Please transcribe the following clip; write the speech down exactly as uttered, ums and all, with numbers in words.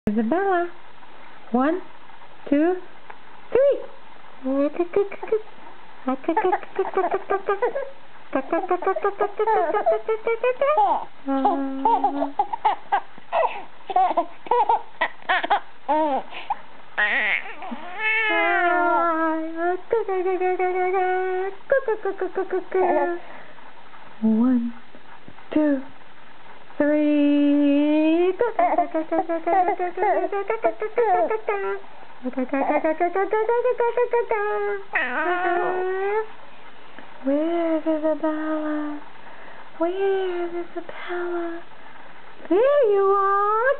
Isabella. One, two, three. One, two, three. Where's Isabella? Where's Isabella? There you are.